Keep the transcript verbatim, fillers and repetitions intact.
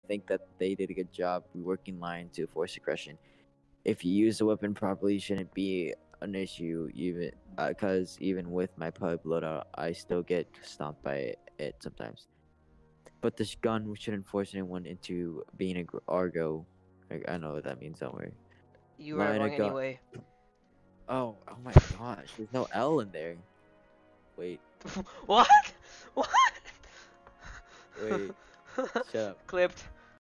think that they did a good job working line to force aggression. If you use the weapon properly, it shouldn't be an issue, even because uh, even with my pub loadout, I still get stomped by it sometimes. But this gun shouldn't force anyone into being an Argo. I, I know what that means, don't worry. You were Line wrong of gun. anyway. Oh, oh my gosh, there's no L in there. Wait, What? What? wait, shut up. Clipped.